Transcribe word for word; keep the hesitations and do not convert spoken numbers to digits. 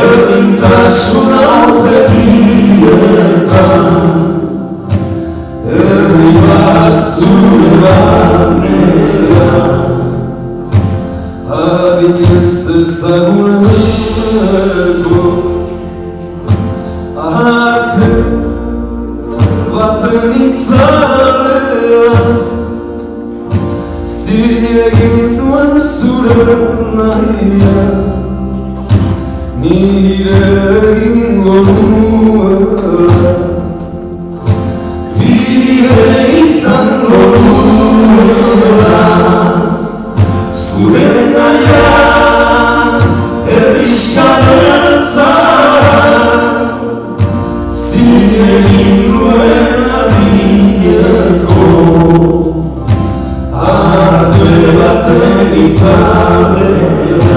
berdintasun aurpegietan herri bat zure barnera adinek zezaguneko arte baten itzalean zin egin zuen zure nahia nire egingo nuela bide izango nuela zure naia erriska beltzara zin egin duen adineko arte baten itzalean